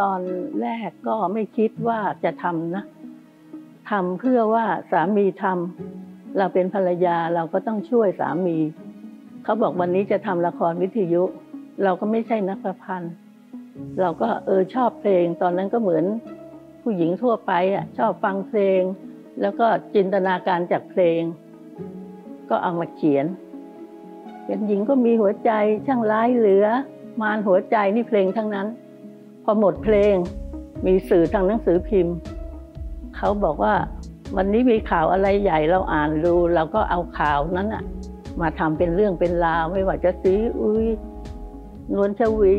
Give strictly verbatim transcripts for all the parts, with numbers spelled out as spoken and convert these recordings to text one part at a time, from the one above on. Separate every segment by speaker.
Speaker 1: ตอนแรกก็ไม่คิดว่าจะทำนะทำเพื่อว่าสามีทำเราเป็นภรรยาเราก็ต้องช่วยสามีเขาบอกวันนี้จะทำละครวิทยุเราก็ไม่ใช่นักประพันธ์เราก็เออชอบเพลงตอนนั้นก็เหมือนผู้หญิงทั่วไปอ่ะชอบฟังเพลงแล้วก็จินตนาการจากเพลงก็เอามาเขียนเป็นหญิงก็มีหัวใจช่างร้ายเหลือมารหัวใจนี่เพลงทั้งนั้นพอหมดเพลงมีสื่อทางหนังสือพิมพ์เขาบอกว่าวันนี้มีข่าวอะไรใหญ่เราอ่านดูเราก็เอาข่าวนั้นอะมาทำเป็นเรื่องเป็นราวไม่ว่าจะซีอุ้ยนวลชวี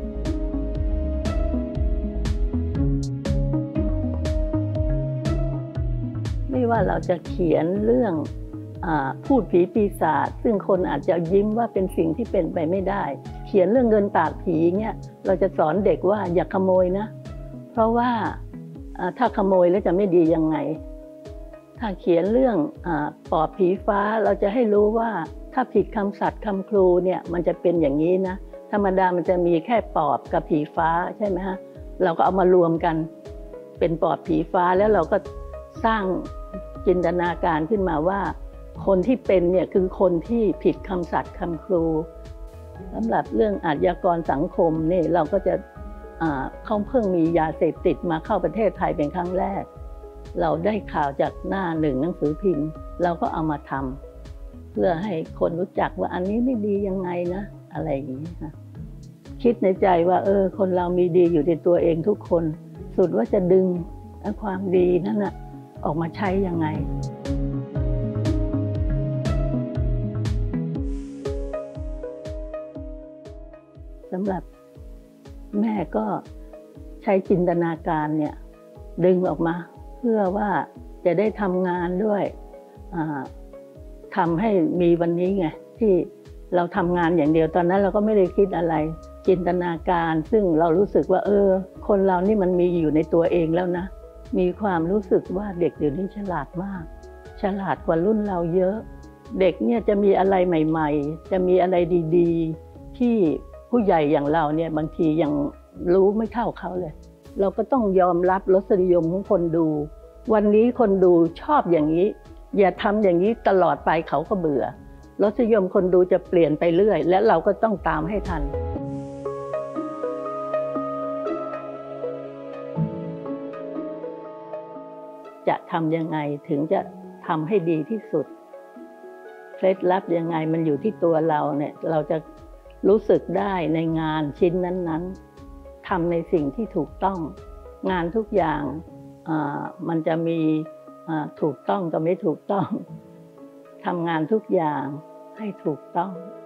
Speaker 1: ไม่ว่าเราจะเขียนเรื่องพูดผีปีศาจซึ่งคนอาจจะยิ้มว่าเป็นสิ่งที่เป็นไปไม่ได้เขียนเรื่องเงินปากผีเนี่ยเราจะสอนเด็กว่าอย่าขโมยนะเพราะว่าถ้าขโมยแล้วจะไม่ดียังไงถ้าเขียนเรื่องปอบผีฟ้าเราจะให้รู้ว่าถ้าผิดคำสัตย์คำครูเนี่ยมันจะเป็นอย่างนี้นะธรรมดามันจะมีแค่ปอบกับผีฟ้าใช่ไหมฮะเราก็เอามารวมกันเป็นปอบผีฟ้าแล้วเราก็สร้างจินตนาการขึ้นมาว่าคนที่เป็นเนี่ยคือคนที่ผิดคำสัตย์คำครูสำหรับเรื่องอาชญากรสังคมนี่เราก็จะเขาเพิ่งมียาเสพติดมาเข้าประเทศไทยเป็นครั้งแรกเราได้ข่าวจากหน้าหนึ่งหนังสือพิมพ์เราก็เอามาทำเพื่อให้คนรู้จักว่าอันนี้ไม่ดียังไงนะอะไรอย่างนี้ค่ะคิดในใจว่าเออคนเรามีดีอยู่ในตัวเองทุกคนสุดว่าจะดึงความดีนั่นน่ะออกมาใช้ยังไงสำหรับแม่ก็ใช้จินตนาการเนี่ยดึงออกมาเพื่อว่าจะได้ทำงานด้วยทำให้มีวันนี้ไงที่เราทำงานอย่างเดียวตอนนั้นเราก็ไม่ได้คิดอะไรจินตนาการซึ่งเรารู้สึกว่าเออคนเรานี่มันมีอยู่ในตัวเองแล้วนะมีความรู้สึกว่าเด็กเดี๋ยวนี้ฉลาดมากฉลาดกว่ารุ่นเราเยอะเด็กเนี่ยจะมีอะไรใหม่ๆจะมีอะไรดีๆที่ผู้ใหญ่อย่างเราเนี่ยบางทียังรู้ไม่เท่าเขาเลยเราก็ต้องยอมรับรสนิยมของคนดูวันนี้คนดูชอบอย่างนี้อย่าทำอย่างนี้ตลอดไปเขาก็เบื่อรสนิยมคนดูจะเปลี่ยนไปเรื่อยและเราก็ต้องตามให้ทันจะทำยังไงถึงจะทำให้ดีที่สุดเคล็ดลับยังไงมันอยู่ที่ตัวเราเนี่ยเราจะรู้สึกได้ในงานชิ้นนั้นๆทำในสิ่งที่ถูกต้องงานทุกอย่างมันจะมีถูกต้องกับไม่ถูกต้องทำงานทุกอย่างให้ถูกต้อง